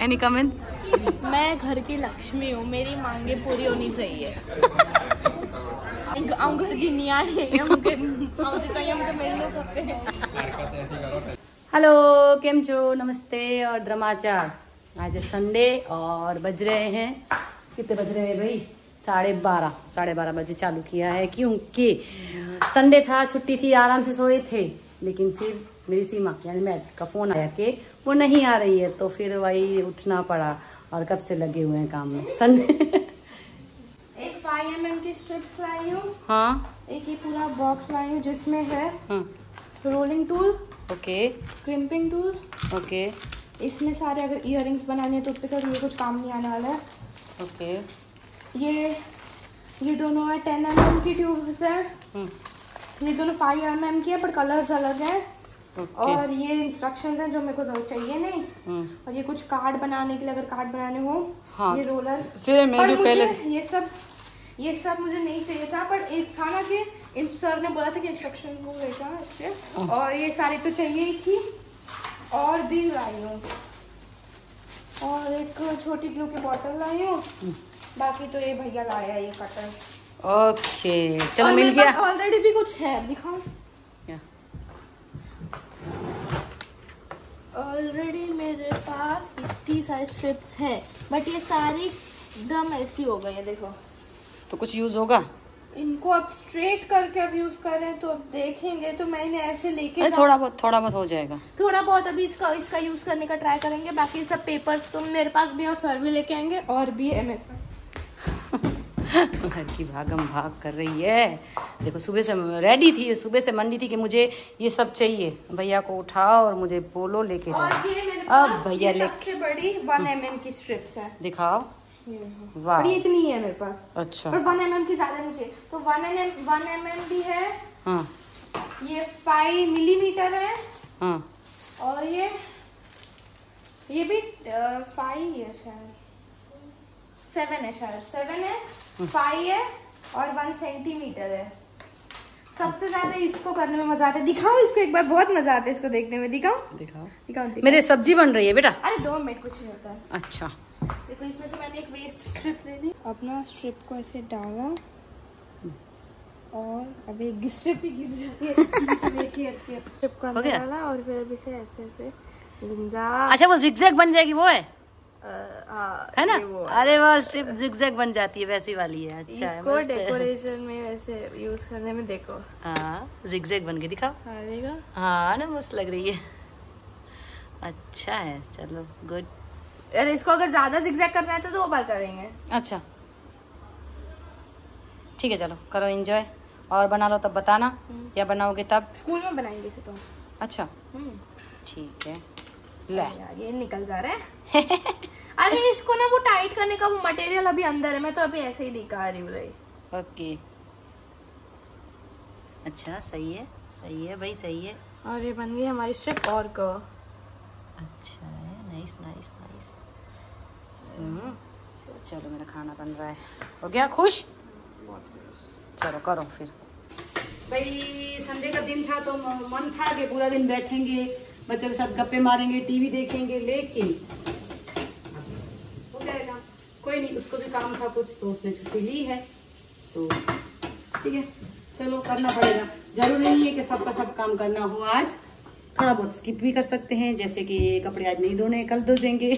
Any comment? मैं घर की लक्ष्मी हूँ, मेरी मांगे पूरी होनी चाहिए। घर जिनिया हेलो, केम छो, नमस्ते और द्रमाचार। आज संडे और बज रहे हैं, कितने बज रहे हैं भाई? 12:30 बजे चालू किया है, क्योंकि संडे था, छुट्टी थी, आराम से सोए थे। लेकिन फिर मेरी सीमा यानी मैट का फोन आया कि वो नहीं आ रही है, तो फिर वही उठना पड़ा और कब से लगे हुए हैं काम में। संडे एक 5 mm की स्ट्रिप्स लाई हूँ। हाँ, एक ये पूरा बॉक्स लाई हूँ जिसमें है rolling tool, okay, crimping tool, okay, इसमें सारे अगर इयररिंग्स बनाने तो ये कुछ काम नहीं आने वाला है। ओके, ये दोनों है 10 mm की ट्यूब्स है। ये दोनों 5 mm की है पर कलर्स अलग हैं। और ये इंस्ट्रक्शंस हैं जो मेरे को जरूरत चाहिए नहीं। और ये कुछ कार्ड बनाने के लिए, अगर कार्ड बनाने हो। हाँ, ये रोलर सेम है जो पहले। ये सब मुझे नहीं चाहिए था, पर एक था ना कि सर ने बोला था कि इंस्ट्रक्शन को लेगा इससे। और ये सारी तो चाहिए ही थी, और भी लाई हूँ। और एक छोटी ग्लू की बोतल लाई हूँ। बाकी तो ये भैया लाया ये कटर। ओके, चलो मिल गया। ऑलरेडी भी कुछ है, दिखाऊं? ऑलरेडी मेरे पास इतनी सारी स्ट्रिप्स हैं, बट ये सारी एकदम ऐसी हो गई है, देखो। तो कुछ यूज होगा? इनको अब स्ट्रेट करके अब यूज करें तो अब देखेंगे। तो मैंने ऐसे लेके थोड़ा बहुत हो जाएगा। थोड़ा बहुत अभी इसका यूज करने का ट्राई करेंगे। बाकी सब पेपर्स तो मेरे पास भी, और सर भी लेके आएंगे, और भी है मेरे पास। लड़की भागम भाग कर रही है। देखो, सुबह से रेडी थी, सुबह से मंडी थी कि मुझे ये सब चाहिए। भैया को उठाओ और मुझे बोलो लेके जाओ। अब भैया सबसे बड़ी 1 mm की स्ट्रिप्स है, दिखाओ। वाह, ये इतनी है मेरे पास। अच्छा, पर 1 mm की ज्यादा नहीं चाहिए, तो 1 mm भी है। हाँ, ये 5 मिलीमीटर है। हाँ, और ये भी 5 है शायद, 7 है शायद, 7 है, 5 है और 1 सेंटीमीटर है। सबसे ज्यादा इसको करने में मजा आता है। दिखाओ इसको एक बार, बहुत मजा आता है इसको देखने में। दिखाओ। मेरे सब्जी बन रही है बेटा। अरे 2 मिनट, कुछ नहीं होता है। अच्छा, देखो, इसमें से मैंने एक वेस्ट स्ट्रिप ले ली। अपना स्ट्रिप को ऐसे डाला, और अब एक स्ट्रिप ही गिर जाती है। स्ट्रिप को अंदर डाला और फिर अभी से ऐसे गुंजा। अच्छा, वो जिगजैग बन जाएगी, वो है है ना? अरे वाह, स्ट्रिप जिगजैग बन जाती है, वैसी वाली है। अच्छा, इसको डेकोरेशन में वैसे यूज करने में देखो। हाँ, जिगजैग बन के दिखाओ। हाँ ना, मस्त लग रही है। अच्छा है, चलो गुड। अरे इसको अगर ज्यादा जिगजैग करना है तो 2 बार करेंगे। अच्छा, ठीक है, चलो करो एंजॉय। और बना लो तब बताना, या बनाओगे तब? स्कूल में बनाएंगे इसे तो। अच्छा, ठीक है। ले, ये निकल जा रहा है। अरे इसको ना वो टाइट करने का वो मटेरियल अभी अंदर है, मैं तो अभी ऐसे ही दिखा रही हूँ। ओके, अच्छा, सही है भाई, सही है। और ये बन गई हमारी स्ट्रिप और को। अच्छा है, नाइस। चलो, मेरा खाना बन रहा है। हो गया खुश? चलो करो फिर। भाई संडे का दिन था तो मन था कि पूरा दिन बैठेंगे, बच्चों के साथ गप्पे मारेंगे, टीवी देखेंगे, लेकिन हो जाएगा, कोई नहीं, उसको भी काम था कुछ, तो उसने छुट्टी ली है, तो ठीक है, चलो करना पड़ेगा। जरूरी नहीं है कि सबका सब काम करना हो आज, थोड़ा बहुत स्किप भी कर सकते हैं। जैसे कि कपड़े आज नहीं धोने, कल धो देंगे।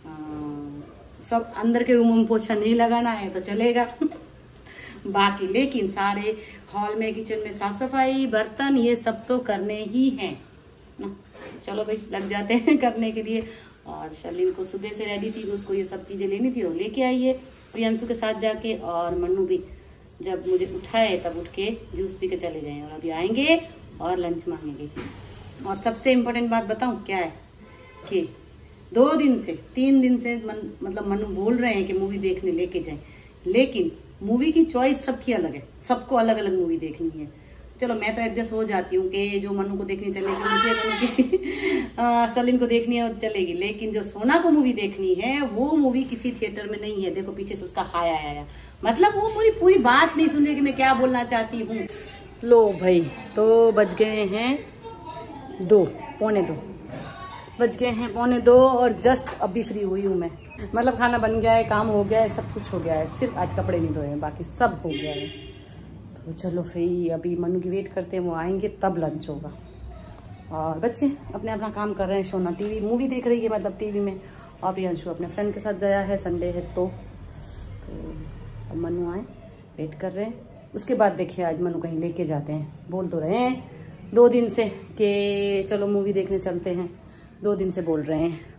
सब अंदर के रूम में पोछा नहीं लगाना है तो चलेगा। बाकी लेकिन सारे हॉल में, किचन में साफ सफाई, बर्तन, ये सब तो करने ही हैं ना। चलो भाई, लग जाते हैं करने के लिए। और शर्लिन को सुबह से रेडी थी तो उसको ये सब चीजें लेनी थी, वो लेके आई है प्रियांशु के साथ जाके। और मन्नू भी जब मुझे उठाए तब उठ के जूस पी के चले गए, और अभी आएंगे और लंच मांगेंगे। और सबसे इम्पोर्टेंट बात बताऊं क्या है कि 3 दिन से मतलब मन्नू बोल रहे हैं कि मूवी देखने लेके जाएं, लेकिन मूवी की चॉइस सबकी अलग है, सबको अलग अलग मूवी देखनी है। चलो मैं तो एडजस्ट हो जाती हूँ कि जो मन्नू को देखनी चलेगी, मुझे मन्नू की सलीन को देखनी है और चलेगी, लेकिन जो सोना को मूवी देखनी है वो मूवी किसी थिएटर में नहीं है। देखो पीछे से उसका हाय आया, मतलब वो पूरी बात नहीं सुन रही कि मैं क्या बोलना चाहती हूँ। लो भाई, तो बज गए हैं 2, 1:45। बज गए हैं 1:45 और जस्ट अभी फ्री हुई हूँ मैं। मतलब खाना बन गया है, काम हो गया है, सब कुछ हो गया है, सिर्फ आज कपड़े नहीं धोए हैं, बाकी सब हो गया है। तो चलो फिर अभी मनु की वेट करते हैं, वो आएंगे तब लंच होगा। और बच्चे अपने अपना काम कर रहे हैं, सोना टीवी मूवी देख रही है मतलब टीवी में, और प्रियांशु अपने फ्रेंड के साथ गया है, संडे है तो अब मनु आए, वेट कर रहे हैं। उसके बाद देखिए आज मनु कहीं लेके जाते हैं, बोल तो रहे हैं 2 दिन से कि चलो मूवी देखने चलते हैं, 2 दिन से बोल रहे हैं।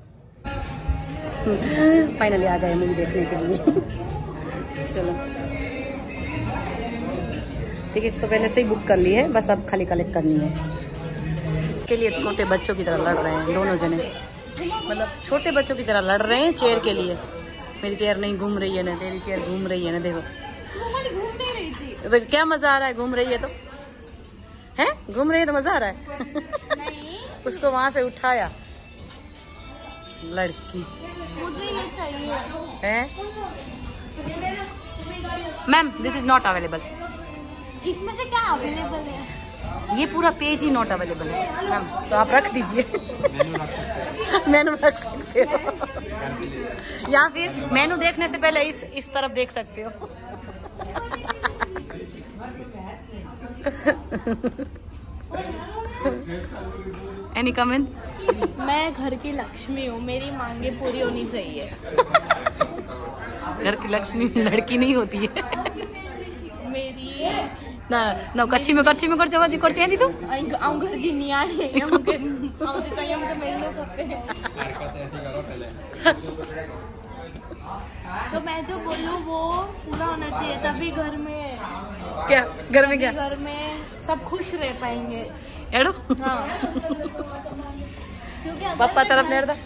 फाइनली आ गए मूवी देखने के लिए। चलो टिकट्स तो पहले से ही बुक कर ली है, बस अब खाली कलेक्ट करनी है। इसके लिए छोटे बच्चों की तरह लड़ रहे हैं दोनों जने, मतलब छोटे बच्चों की तरह लड़ रहे हैं चेयर के लिए। मेरी चेयर नहीं घूम रही है ना, तेरी चेयर घूम रही है ना, देखो तो क्या मजा आ रहा है, घूम रही है तो है, घूम रही है तो मजा आ रहा है। उसको वहां से उठाया लड़की, मुझे ये चाहिए है ma'am, this is not available. इसमें से क्या अवेलेबल है? ये पूरा पेज ही नॉट अवेलेबल है मैम, तो आप रख दीजिए। मेनू रख सकते हो या फिर मेनू देखने से पहले इस तरफ देख सकते हो। Any comment? मैं घर की लक्ष्मी हूँ, मेरी मांगे पूरी होनी चाहिए। घर की लक्ष्मी लड़की नहीं होती है मेरी ना ना कच्ची में कर जावा जी करते हैं तो घर जी नहीं आ रही है, मुझे चाहिए, मुझे मिलने सकते हैं। तो मैं जो बोलूँ वो पूरा होना चाहिए, तभी घर में क्या, घर में क्या, घर में सब खुश रह पाएंगे। एडो हाँ। क्योंकि पापा तरफ नहीं रहता।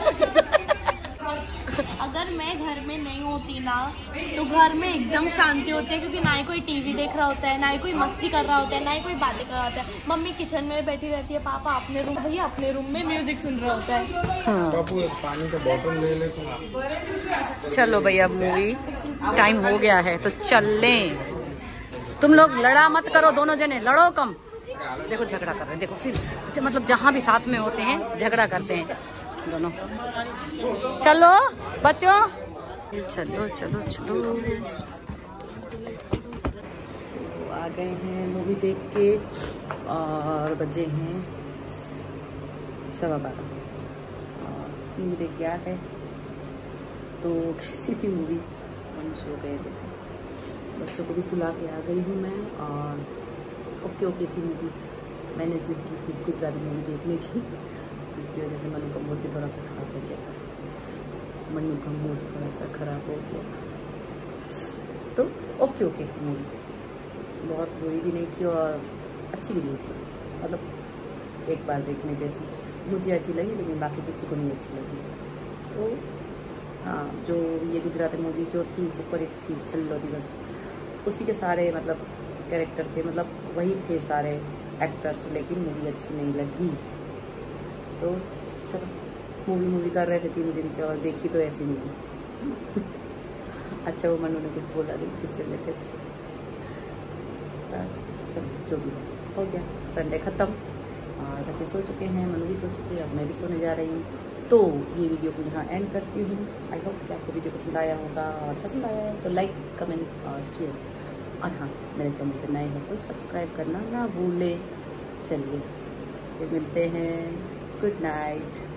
अगर मैं घर में नहीं होती ना तो घर में एकदम शांति होती है, क्योंकि ना ही कोई टीवी देख रहा होता है, ना ही कोई मस्ती कर रहा होता है, ना ही कोई बातें कर रहा होता है। मम्मी किचन में बैठी रहती है, पापा अपने रूम, भैया अपने रूम में म्यूजिक सुन रहा होता है। बापू एक पानी का बोतल ले ले। चलो भैया अब मूवी टाइम हो गया है तो चल लें। तुम लोग लड़ा मत करो, दोनों जने लड़ो कम। देखो झगड़ा कर रहे हैं, देखो फिर मतलब जहाँ भी साथ में होते हैं झगड़ा करते हैं दोनों। चलो बच्चों, चलो चलो चलो। तो आ गए हैं मूवी देख के और बजे हैं 12:15। मूवी देख के आ गए। तो कैसी थी मूवी, हम सो गए थे, बच्चों को भी सुला के आ गई हूँ मैं। और ओके थी मूवी। मैंने जिद की थी गुजराती मूवी देखने की, जिसकी वजह से मनु का मूड भी थोड़ा सा ख़राब हो गया। तो ओके थी मूवी, बहुत बुरी भी नहीं थी और अच्छी भी नहीं थी, मतलब एक बार देखने जैसी। मुझे अच्छी लगी लेकिन बाकी किसी को नहीं अच्छी लगी। तो हाँ, जो ये गुजराती मूवी जो थी सुपर हिट थी, छल्लो दिवस, उसी के सारे मतलब कैरेक्टर थे, मतलब वही थे सारे एक्टर्स, लेकिन मूवी अच्छी नहीं लगी। तो चलो मूवी कर रहे थे 3 दिन से और देखी तो ऐसी मूवी। अच्छा वो मनु ने कुछ बोला नहीं, किससे लेते। चलो जो भी हो गया, संडे ख़त्म और बच्चे सो चुके हैं, मनु भी सो चुके हैं, अब मैं भी सोने जा रही हूँ। तो ये वीडियो को यहाँ एंड करती हूँ। आई होप कि आपको वीडियो पसंद आया होगा, और पसंद आया है तो लाइक कमेंट और शेयर, और हाँ मेरे चैनल पर नए हैं तो सब्सक्राइब करना ना भूलें। चलिए फिर मिलते हैं, गुड नाइट।